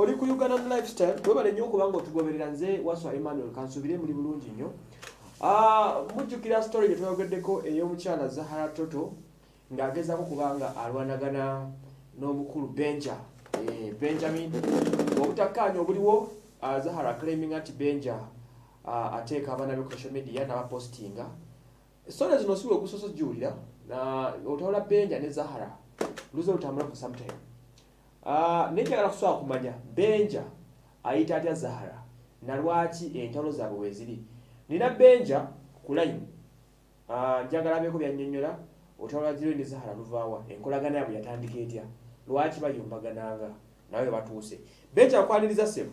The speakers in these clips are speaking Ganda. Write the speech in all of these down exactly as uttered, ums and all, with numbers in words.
oli ku Uganda Lifestyle webale nnyo kubanga otugoberera nze Waswa Emmanuel kansubire muri bulungi nnyo. Ah, mujjukira story gye twayogeddeko ey'omukyala Zahara Toto ng'agezaako kubanga alwanagana n'omukulu Benja. Eh, Benjamin obutakkaanya obuliwo uh, Zahara claiming ati Benja uh, ateeka abaana be ku social media n'abapostinga. Story zino siwe okusoso jjulira na otawula Benja ne Zahara luzo lutambula ku sometime. Ah, uh, nenjagala kusooka kumanya Benja ayita atya Zahara na lwaki entalo zaabwe weeziri. Nina Benja ku line. Ah, uh, njagala abeeko byannyonnyola otawula ziro ne Zahara luvaawa enkolagana yabwe yatandika etya. Lwaki bayumbagananga nawe batuuse. Benja akwaniriza ssebo.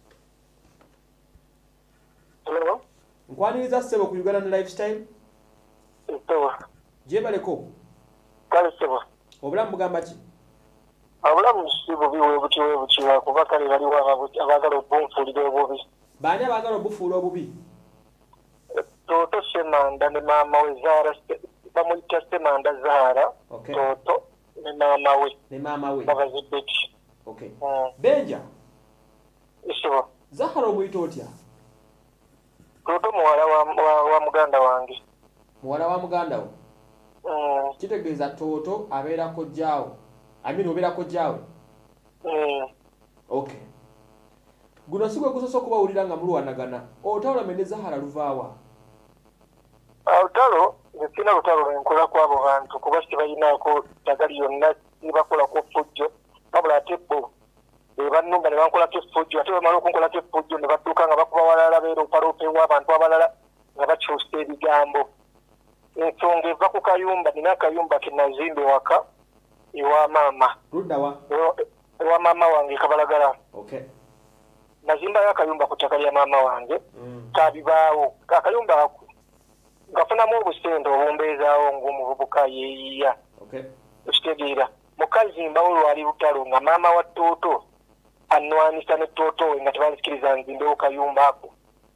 Hello. Nkwaniriza ssebo ku Uganda Lifestyle. Itowa. Jebaleko. Kale ssebo. Obulamu bugamba ki? Obulamu sibo biwe butiwe butiwa kuba kale baliwo abagala obunfuulira obubi. Baani abagala obufuula obubi? Toto Semanda ne maama we Zahara bamuyita Semanda Zahara. Okay. Toto ne maama we. Ne maama we. Babazibeki. Okay. Mm. Benja. Isibo. Zahara omuyita otya? Toto muwala wa, wa, wa muganda wange. Muwala wa muganda wo? Mm. Kitegeeza Toto abeera kojjaawo. I mean obeera kojjaawe? Mm. Okay. Guno si gwe gusoose okubawulira nga mulwanagana. Otawula mene Zahara luvaawa? Olutalo sina lutalo lwenkola kw'abo bantu kuba sibalinaako ddagala yonna nibakolako effujjo wabula ate bo bannumba ne bankolako effujjo ate bamala okunkolako effujjo ne badduka nga bakuba abalala beeroopaloopewa abantu abalala nga bakyusa ebigambo. Ensonga eva ku kayumba, nina akayumba ke nazimba ewaka ewa maama. Ludda wa? Ewa maama wange Kabalagala. Okay. Nazimbayo akayumba ku ttaka lya maama wange. Mm. Kabibaawo. Akayumba ako ngafunamu obusente obumbeezaawo ng'omuvubuka yeeyiya. Okay. Okitegeera. Mukazimbawo lwali lutalo nga maama wa Toto annwanisa ne Toto we nga tebanzikiriza nzimbewo kayumba ako.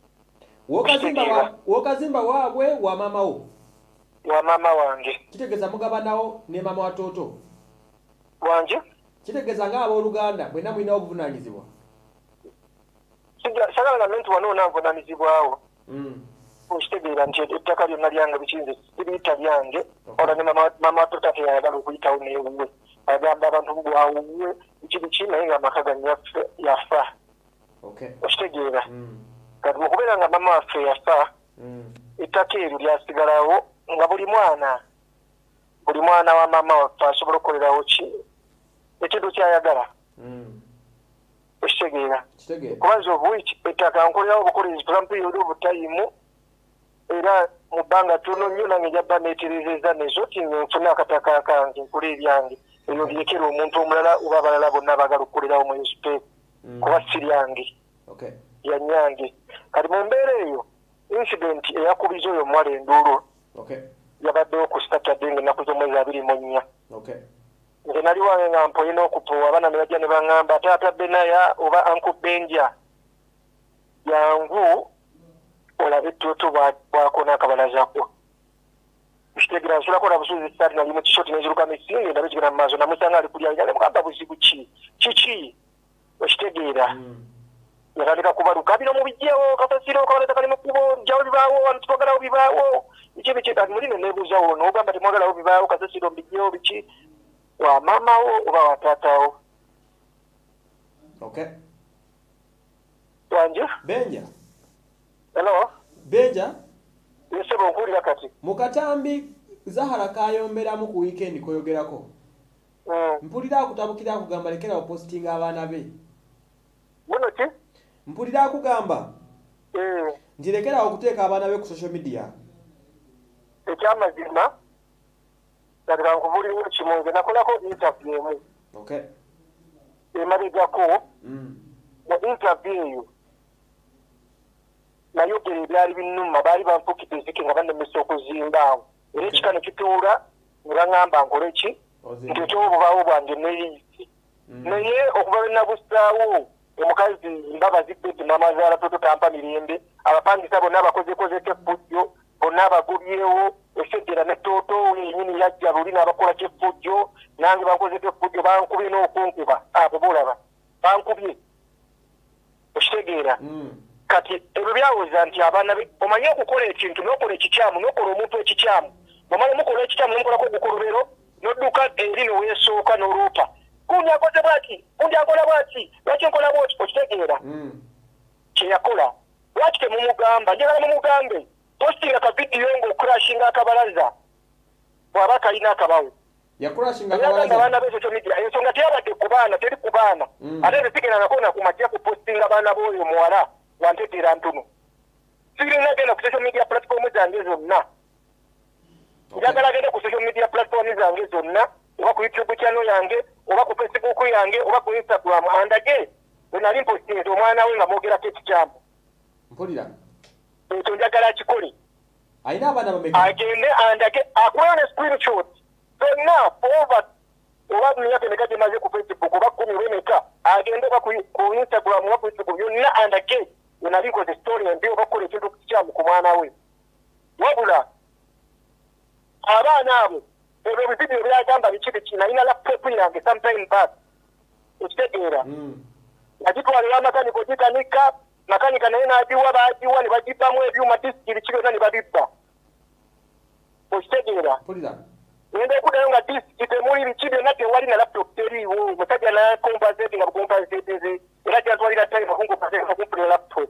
Wokazimba waabwe wa maama wo? Wa maama wange. Kitegeeza mugabanawo ne maama wa Toto? Wanje? Kitegeeza ng'abooluganda mwenna mulinawo obuvunaanyizibwa? Sagala nga nti wano onanvunaanyizibwawo. Mm. Okitegeera nti ettaka lyonna lyange bikinze sibiyita byange. Olwo ne maama wa Toto teyayagala okuyitawo neewuwe. Agamba abantu bwawuwe ekiri ki naye nga amaka gange yafa. Okay. Okitegeera. Mm. Kati okubeera nga maama waffe yafa, mm. ettaka eryo lyasigalawo nga buli mwana buli mwana wa maama waffe asobola okukolerawo ki ekintu kyayagala. Mm. Okitegeera. Kitegeera. Kubanza obuwiki ettaka nkolerawo obukolezi pulampiiri obutayimu era mu bbanga ttono nnyo nange njabba neeterezeza nezo ti nfune akataka kange nkole ebyange eyo byekera omuntu omulala oba abalala bonna baagala okukolerawo mu respect kuba si lyange. Okay. Yanyange. Kati mu mbeera eyo incident eyakubiza oyo omuwala enduulu. Okay. Yabaddewo ku Saturday ng'ennaku z'omwezi abiri mu nnya. Okay. Nze nali wange nga mpoyina okupowa abaana ne bajja ne baŋŋamba taata Benaya oba Uncle Benja yangu olabe Toto bw'akoona akabalazaako. Ekitegeera nsulako na busuuzi sitaati nali mu kisoti n'eziruka misingi ndabe kigenda mu maaso namusanga ali kulya ne mugamba buzibu ki kiki okitegeera. Mm. Yatandika kubaluka bino mu bijjewo kasasiro kabaleta kali mu kubo jjawo bibaawo abantu twagalawo bibaawo biki biki kati muli ne neebuuzawo n'ogamba temwagalawo bibaawo kasasiro mu bijjewo biki wa maamawo oba wa taataawo. Okay. Wanje? Benja. Hello? Benja? Yesebo nkuwulira kati. Mu katambi Zahara kayomberamu ku weekend koyogerako. Mm. Mpulira akutabukira akugamba lekera opostinga abaana be. Muno ki? Mpulira akugamba. Mm. Nti lekera okuteeka abaana be ku social media. Ekyamazima kati kankubuliriwo kimu nze nakolako interview emu. Okay. Emabegako. Mm. Mu interview eyo nayogera ebyali binnuma baali banfukidde ezike nga bannemesa okuzimbaawo. Era ekika ne kituula ne baŋŋamba nkole ki? Nteekewo obubaawo bwange neyiisi. Naye okuba bwe nabusaawo omukazi mbabazi Betty maama Zahara Toto tampa mirembe abapangisa bonna abakozekozeko effujjo bonna abagobyewo esedera ne Toto wenyini yajja luli n'abakolako effujjo nange bankozeko effujjo bankubye n'okunkuba abo bolaba bankubye okitegeera kati ebyo byawuza nti abaana omanye okukola ekintu n'okola ekikyamu n'okola omuntu ekikyamu bw'omala omukola ekikyamu n'omukolako ogukolobero n'odduka eri neweesooka n'oluupa gundi akoze bwaki gundi akola bwaki lwaki nkola bwoti okitegeera kyeyakola lwaki temumugamba njagala mumugambe postinga akavidiyo ng'okurashinga akabalaza bw'aba kalina akabawo abaana b'esocial media ensonga teyabadde ku baana teri ku baana ate nze sigenda nakona kumatya kupostinga baana b'oyo muwala wanteteera ntono sirina genda ku social media platform zange zonna njagala genda ku social media platform zange zonna oba ku YouTube channel yange oba ku Facebook yange oba ku Instagram andage nali mpostinze omwana we nga mwogerako ekikyamu mpulira ekyo njagala kikole ayina abaana bameka agende andage akuwe ne screenshot zonna over oba myaka emeka gyemaze ku Facebook oba kumi oba emeka agende oba ku Instagram oba ku Facebook yonna andage nali nkoze story embi oba kukola ekintu kikyamu ku mwana we wabula abaana abo ebyo ebividiyo byagamba biki biki nalina laptop yange sometime back ekitegeera nagitwalira amakaniko gikanika makanika naye n'agiwa baagiwa ne bagibbamu ebyuma disiki biki byonna ne babibba okitegeera ngenda okudayo nga disiki temuli biki byonna tewali na laptop teriiwo omusajja nakompaseti nga bukompaseteze era kyatwalira time okunkompasetiakumpulira laptop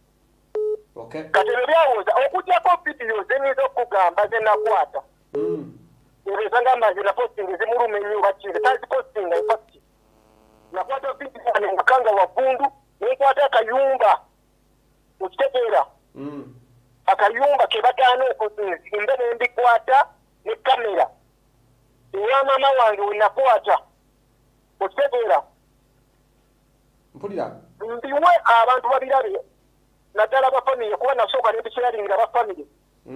kati ebyo byawuza okugyako vidiyo zeniza okugamba zenakwata ebeza ngamba nze napostinga zimuluma ennyo bakize tazipostinga infacti nakwata vidiyo ane ngakanga wagundu nenkwata akayumba okitegeera akayumba kebagaana okuzimba nembikwata ne kamera eya maama wange wenakwata okitegeera mpulira mbiwe abantu babirabe naddala bafamire kuba nasooka nebikiralingira bafamire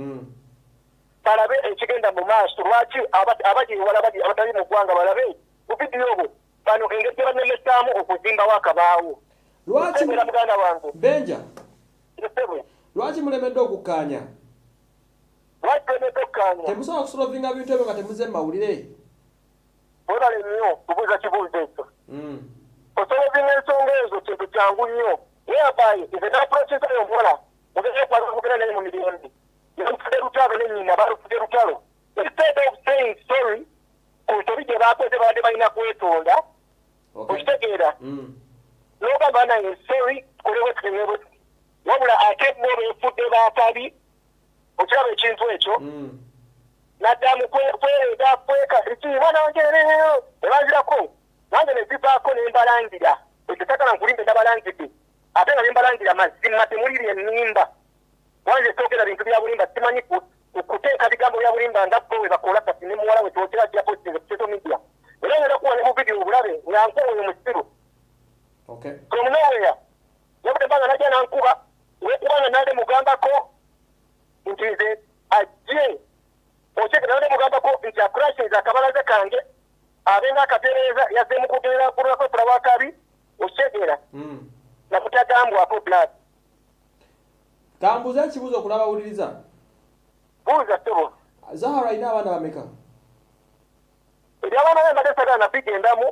balabe ekigenda mu maaso lwaki abagiwala abatali mu ggwanga balabe mu vidiyo obwo bano engeri gye banemesaamu okuzimbawo akabaawo era muganda wange benja lwaki mulemedde okukkaanya lwaki tulemedde okukkaanya temusobola kusolovinga bintu ebyo nga temuze mawulire webale nnyo kubuuza kibuuzo ekyo osolovinga ensonga ezo kintu kyangu nnyo whereby nze naprocesa omuwala mugeze okwaza okugenda naye mu mirembe yamufudde lutalo nenyina balufudde lutalo instead of saying sorry ku nsobi gye bakoze babadde balina kwetonda okitegeera n'ogamba naye sorry kolewo tutenyebwe wabula ate bo beefudde bakabi okiraba ekintu ekyo naddamu kwereega kweka ekiiba nangereyo ebanzirako nange nezivaako nembalangira ekyo takala nkulimbe ndabalangidde ate nga nembalangira mazima temuliri ennimba wanze sookera bintu bya bulimba simanyi kuteeka bigambo bya bulimba nga bo we bakola kati ne muwala we twotera kya postinga ku social media era ngenda kuwa ne mu vidiyo obulabe nga nkuwa oyo musiru from nowhere yabudde mbanga najja nankuba wekubanga nande mugambako nti nze ajje okyekera nande mugambako nti akurashinze akabalaza kange abenga akatereeza yazze mu kugerera kulako fulawakabi okitegeera nakutagambwako blood kambuza ekibuuzo okulaba awuliriza buuza ssebo Zahara alina abaana bameka ebyabaana be mbadde sagala nabigendamu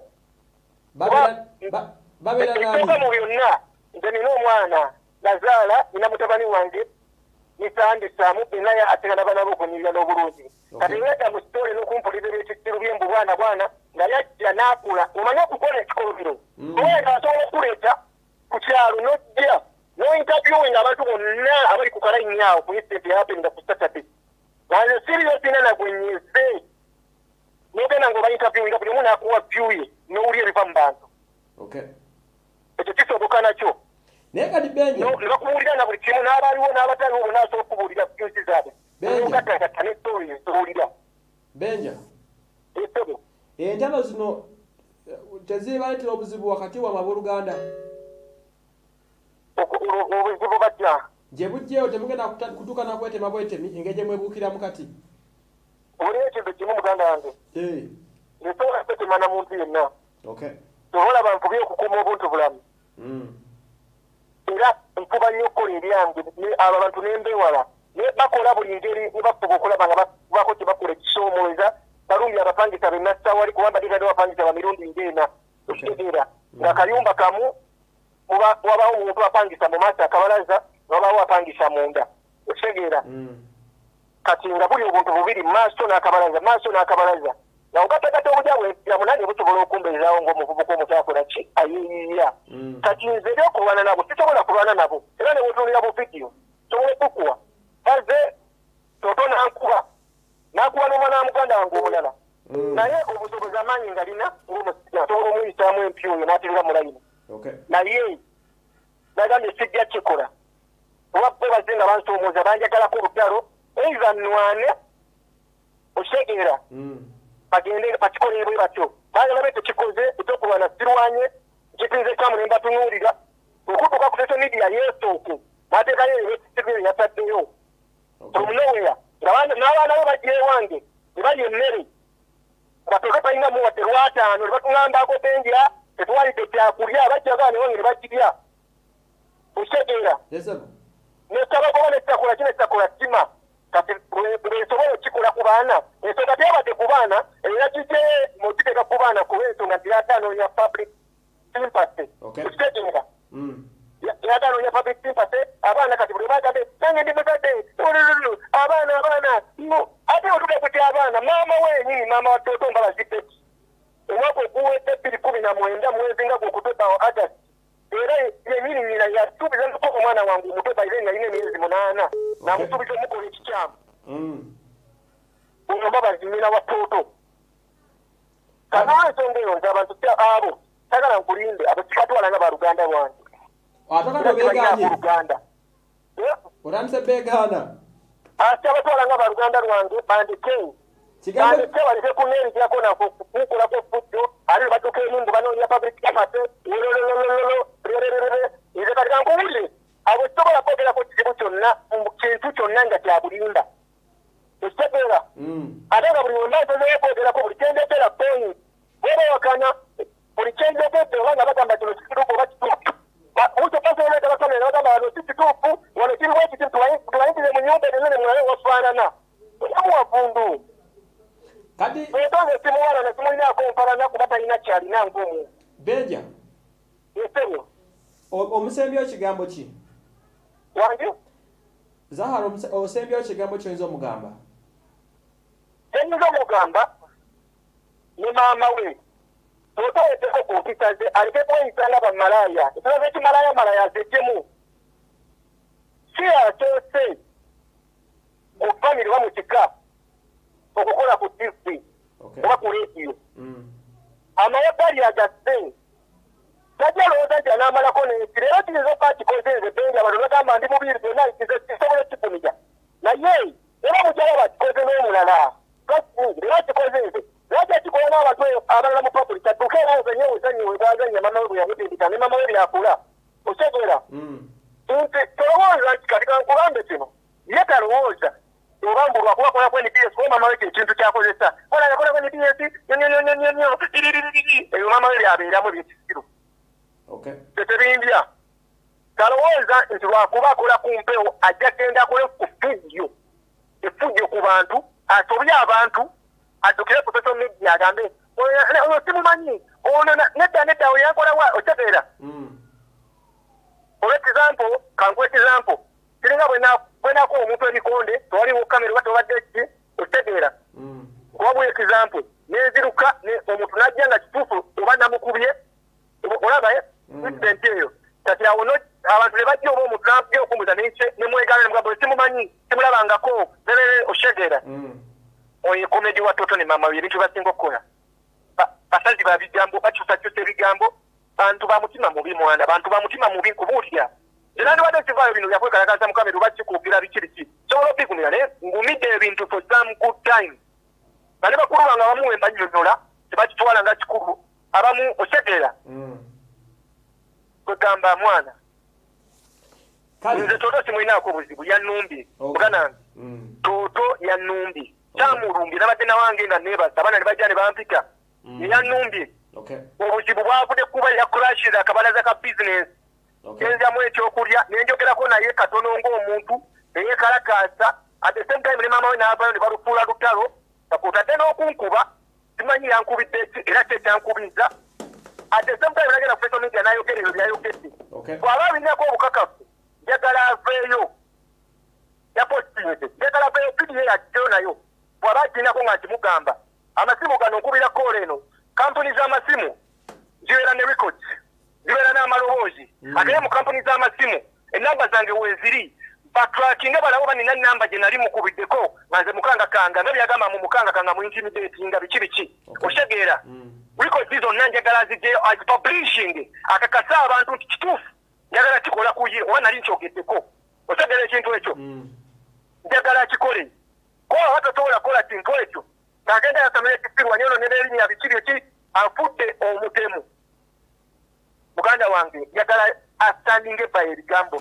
babeera mu byonna nze nina omwana nazaala nina mutabani wange nisandisaamu naye ategana bana bokunyirira n'obulungi kati ngedda mu sitole n'okumpulizira ekisiru byembu bwana bwana nga yajja n'akula omanye okukola ekikolobero owenga asobola okuleeta ku kyalo n'ojja n'ointerviewinga abantu bonna abali ku kalainyawo ku incident yahapeninga ku Saturday nze siriyo sina nagwenyeze n'ogenda ng'obainterviewinga buli omu n'akuwa view ye n'owulya ebiva mu bantu ekyo kisoboka nakyo naye kati benja ne bakubuulira na buli kimu n'abaliwo n'abataliwo bonna asobola okubuulira views zaabwe nogatagata ne story ezibuulira benja esebo entalo zino tezibaleetera obuzibu wakati wa mabooluganda obuzibu batya gye bujjeewo temugenda kutuuka nakwetema bwetemi engeri gye mwebuukiramu kati obuliwo ekintu kimu muganda wange nsobola kwetema na muntu yenna sobola bankubye okukuuma obuntu bulamu era nfuba nnyo okukola eryange abo abantu nembewala naye bakola buli ngeri ne bafuba okulaba nga bako kye bakola ekisoomooza balumbi abapangisa benassa wali kuba mbadde badde bapangisa bamirundi ng'ena okitegeera nga akayumba kamu wabawo omuntu apangisa mu maaso akabalaza wabawo apangisa munda otegeera kati nga buli obuntu bubiri maaso n'akabalaza maaso n'akabalaza nawo gategate obujabwe yamunange busobola okumbeezaawo ng'omuvubuka omutakola ki ayiiya kati nze eri okulwana nabo sisobola kulwana nabo era ne bwetunulira bu vidiyo sobola okukuwa aze toto nankuba nakuba n'omwana wa muganda wange omulala naye obusobozi amaanyi nga lina ng'omusajja asobola omuyisaamu empyoyo n'atirira mulayini naye nagambye sijja kikola olwabbe bazze nga bansoomooza banjagalako olutalo eiva nnwane otegeera bagende bakikole bwe batyo bagalabe tekikoze ekyokulwana sirwanye kipinze kamu ne mbatunuulira okutuuka ku social media yeesooke n'ateekayo ebyekisigire yataddeyo from nowhere n'abaana bo bajja ewange ne balya emmere batoke talinamu wadde lwataano ne batuŋŋambako tenjira tetuwalidde kyakulya bajjaga ne wange ne bagirya otegeera nesabagoba netakula kino etakula kima kati bwensobola okikola ku baana ensonga teyabadde ku baana era kijje mukiteeka ku baana kuba ensonga nti yataanoonya public sympathy okitegeera yataanoonya public sympathy abaana kati buli bagambe nange ndi muzadde abaana abaana ate otulekuti abaana maama wenyini maama wa Toto mbalazipe omwaka oguwedde bbiri kumi na mwenda mwezi nga gwokutebbawo agasti era yenyini nyina yasuubiza ntuko omwana wange omuto baire nga yina emyezi munaana namusuubiza omukola ekikyamu omba bazimira wa Toto kanawa ensonga eyo nti abantu abo sagala nkulinde abakikatwala nga baluganda lwange luganda otandise beegaana ate abatwala nga baluganda lwange bandike bandike baleke kuneerijako nakukulako fuddo ate batuka enumbu banoonya public amate nze kati kankuwulire abo kisobola kwogerako kizibu kyonna kintu kyonna nga kyabulimba ekitegeera ate nga buli wonna nsozeyo kwogerako buli kyendetera point bweba wakana buli kyendetedde oba nga bagamba kino kituufu oba kituufu mukyopasoneta basomera bagamba wano si kituufu wano kiriwo ekiti tulayingize mu nyumba enene mulabe wafaanana oyamuwavundu kati etonze simuwala na simulinaako mpalana kuba talina kyalina ng'omuntu Benja yesebyo omusembyo ekigambo ki wange Zahara osembyo ekigambo kyoyinza omugamba enyinza omugamba ne maama we totayeteko ku mpisa ze alikeko eyisanga bamalaya ekibazo ekimalaya malaya zejjemu si akyose okufamiri wa mu kika okukola ku tivi oba ku rediyo amaye gali agasse tajja lowooza nti anaamalako nensi leero kiyinza okuba kikoze nze Benja abantu bagamba ndi mubiri byonna kisobola ekikumiga naye era mukyala bakikoze n'omulala leero kikoze nze lwaki ekikola n'abantu abalala mu papuli kyadduka era ozanye ozanyiwe bwazanya mama we bwe yamutindika ne mama we byakula otegeera nti tolowooza nti kati kankugambe kino ye talowooza obambulwa kuba kola ku N B S kuba mama we ekintu kyakozesa kola yakola ku N B S nyonyonyonyonyo eyo mama we byabeeramu byekisiru tetebindya talowooza nti lwakuba akola ku mpewo ajja genda akole ku fujjo efujjo ku bantu asobye abantu addukire ku social media agambe ono simumanyi ono nedda nedda we yankola wa otegeera olwa example kankuwa example kiringa bwenakuwa omuntu ebikonde tewaliwo kamera oba tewabadde ki otegeera kuba bwe example nenziruka omuntu najja nga kituufu oba namukubye olabaye incident eyo kati awo abantu ne bajja oba omuntu nampye okumuza nemwegala nemugamba simumanyi simulabangako otegeera oyo komedi wa Toto ne mama we ebintu basinga okukola basazi ba bigambo bakyusakyusa ebigambo bantu ba mutima mubi mwana bantu ba mutima mubi nkubuulira era ndiwadde ekivaayo bino byakwekalakaza mukamera oba kikuukira bikiri ki sobola obigumira naye ngumidde ebintu for some good time nga ne bakulu bange abamu we mbanyonyola tebakitwala nga kikulu abamu otegeera kwegamba mwana nze Toto simulinaako buzibu yannumbye muganange Toto yannumbye kyamulumbye nabadde nawange nga neebaza abaana ne bajja ne bampika yeyannumbye obuzibu bwavudde kuba yakurashiz akabalaza ka bizinesi genzamu ekyokulya nenjogerako naye katono ng'omuntu eyekalakaasa at the same time ne maama we n'avayo ne balufuula lutalo kakutadde n'okunkuba simanyi yankubidde ki era kyekyankubiza at the same time nagenda ku social media n'ayogera ebyo byayogedde Okay. Bw'aba alinako obukakafu njagala aveeyo yapostinze njagala aveeyo pidiyo yakiteyo nayo bw'aba agirinako nga ntimugamba amasimu gano nkubira koola eno kampuni z'amasimu zibeera ne records zibeera n'amaloboozi ate mu kampuni z'amasimu enamba zange weeziri batrakinga balabo banina namba gye nali mukubiddeko nga nze mukangakanga nga byagamba mu mukangakanga mu intimidatinga biki biki otegeera records zonna njagala zijjeyo as publishing akakasa abantu nti kituufu njagala kikola kuye oba nali nkyogeddeko otegeera ekintu ekyo njagala kikole kola watotowola kola kintu ekyo ng'agenda yasamira ekisirwa nyono ne n'erinnya biki biki afudde omutemu muganda wange njagala astandinge by ebigambo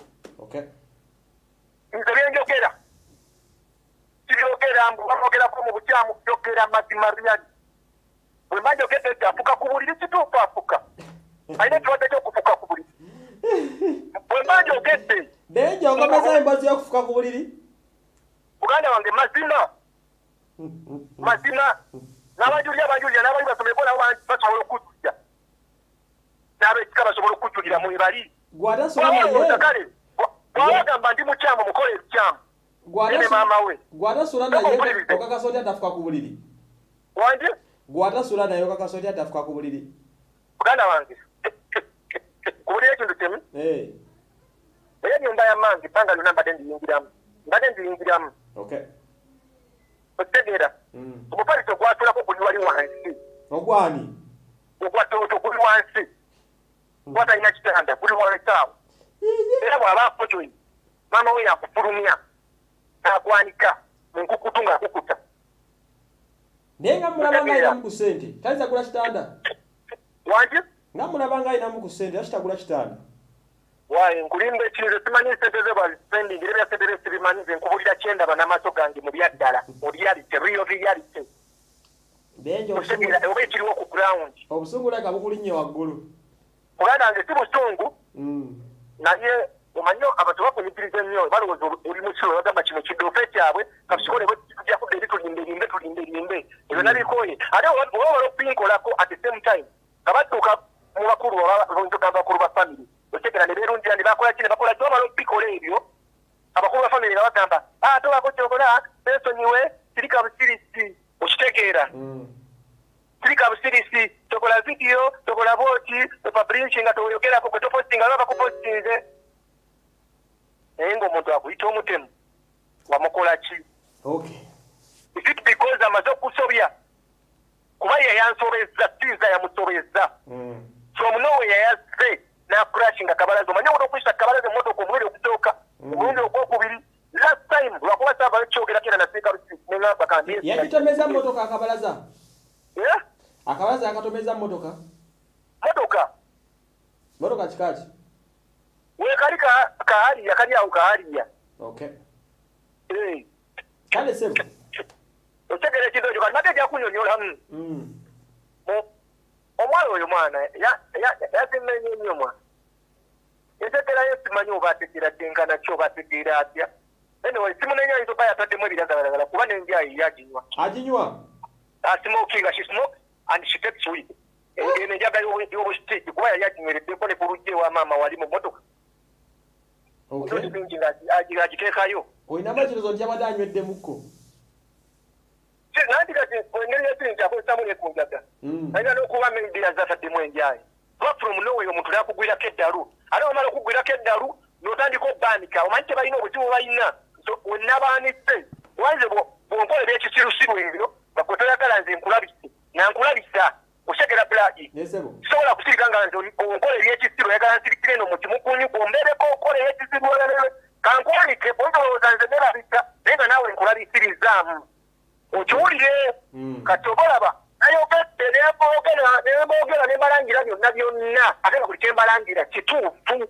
nze byenjogera kibyogera mbu bamogerako mu bukyamu byogera mazima byali bwe mba njogedde nti afuka ku buliri kituufu afuka alina ekirwadde ky'okufuka ku buliri bwe mba njogedde naye njongomeza emboozi y'okufuka ku buliri muganda wange mazima mazima n'abajulira abajulira n'abali basomeko nabo basobola okujulira n'abekika basobola okujulira mu ebali kale bw'abagamba ndi mukyamu mukola ebikyamu ene maama we gwatasula naye okakasa oti atafuka ku buliri wanje gwatasula naye okakasa oti atafuka ku buliri muganda wange ku buliri ekintu temu naye ennyumba ya mangi panga lyonna mbadde ndiyingiramu mbadde ndiyingiramu okitegeera omupaliso gwatulako guli wali wansi ogwani ogwatoto guli wansi gwatalina kitanda guli wansi awo era bw'aba afojoyi maama we yakufulumya n'agwanika mu nkukutu ng'akukuta naye nga mulabanga ayinamu ku ssente tayinza gula kitanda wanje nga mulabanga ayinamu ku ssente takitagula kitanda waye nkulimba ekintu simanyi sente ze bazisending era bya sente bye bimanyi nze nkubulira kyendaba n'amaaso gange mu byaddala mu reality real reality oba ekiriwo ku ground obusungu leka bukulinnye waggulu muganda wange si busungu naye omanyi abantu bakunyikiriza ennyo balowooza oli mukiro bagamba kino kidoofe kyabwe katukikole tujja kudda eri tulimbe limbe tulimbe limbe ebyo nabikoye ate obaola okubinkolako at the same time nga badduka mu bakulu abakulu ba family otegera ne beerundira ne bakola ki ne bakola ki obala okubikola ebyo abakulu ba family nga bagamba tobako kyokola beesonyiwe sirika busirisi okitegeera sirika busirisi tokola vidiyo tokola booti topublishinga toyogerako gwe topostinga baba bakupostinze naye ng'omuntu akuyita omutemu wamukola ki is it because amaze okusobya kuba yeyansobezza tiza yamusobezza from nowhere yazze n'akurashinga kabalaza omanye omuntu okuyisa kabalaza emmotoka omulundi okusooka omulundi ogwokubiri last time lwakuba saava ekyogera kera nasiika neŋamba kandi yakitomeza mmotoka akabalaza akabalaza akatomeza mmotoka motoka motoka kikaki wekali kahaliya kali awo kahaliya kale sebo otegera ekintu ekyo kati nate jakunyonyola omwana oyo mwana yazimenye nnyo mwana entegerayo simanyi oba ategeera ddenkana ki oba ategeera atya anyway simunenya ayinza oba yataddemu ebiragalagala kuba nenjayi yaginywa aginywa smokinga she smokes and she takes weed enjaga y'obusitiki kuba yali aginywereddeko ne ku lujja ewa maama wali mu motoka bingi ng'agiteekayo olinamu ekirozo nti abadde anyweddemuko nanti kati engeri yasiri nti akozesamu ne ku njaga alina n'okuba maybe azataddemu enjayi kuba from nowhere omuntu nakugwirako eddalu ate omala okugwirako eddalu n'otandika obbaanika omanyi tebalina obuzibu balina wenabaanise wanze bwonkola ebyekisirusiru ebyo bakwe toyagala nze nkulabise nankulabisa osekera bulagi sobola kusirika nga nze onkola ebyekisiru oyagala nsirikire eno mu kimukunyu kwombeereko okola ebyekisiru kankuwanike olowooza nze nerabisa naye nga naawe nkulabisirizaamu okiwulire kati obalaba nayogedde nemboogera nembalangira byonna byonna ate nga buli kyembalangira kituufu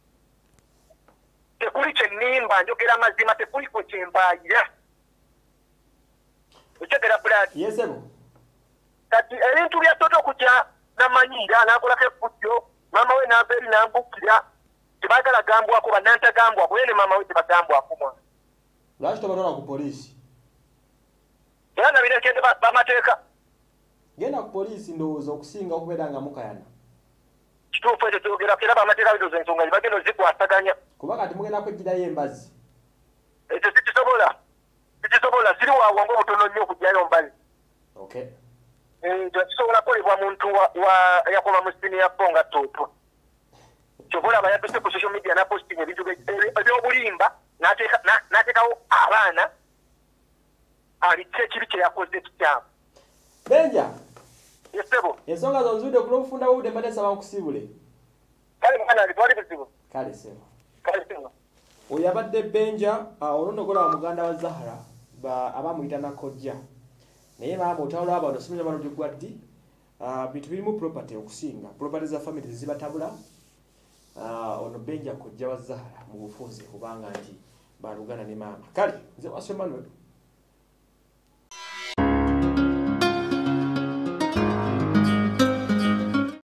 tekuli kyennimba njogera mazima tekuliko kyembaayira okyogera bulagi kati ebintu bya Toto kutya namanyiira nakolako effujjo maama we nava eri nambukira tebaagala gambwako bannantagambwako ye ne maama we tebagambwako mwana lwaki tobatwala ku poliisi era nabirekende bamateeka genda ku poliisi ndowooza okusinga okubeera nga mukayana kituufu ekyo kyogerako era bamateeka bidoza ensonga zibagenda ozikwasaganya kuba kati mugenda kwejjirayo embazi ekyo sikisobola sikisobola siri wawangu obutono nnyo okujjayo mbazi kisobola kukolebwa muntu yakola mu sini ya Ponga Toto kyobola abayaduse ku social media naposting ebintu ebyobulimba n'ateekawo abaana alikyo ekibi kye yakoze kikyamu Benja yesebo ensonga zonzudde ku lw'obufunda bw'obudde mbadde nsaba nkusibule kale mwana wange twali buzibu kale sebo kale sebo oyo abadde Benja olundogola wa muganda wa Zahara abamuyita nakojja naye maama otawula abantu osimanya balojjo gwa ddi bintu birimu property okusinga property za family zibatabula ono Benja kojja wa Zahara mu bufunze kubanga nti balugana ne maama kale nze Waswa Emmanuel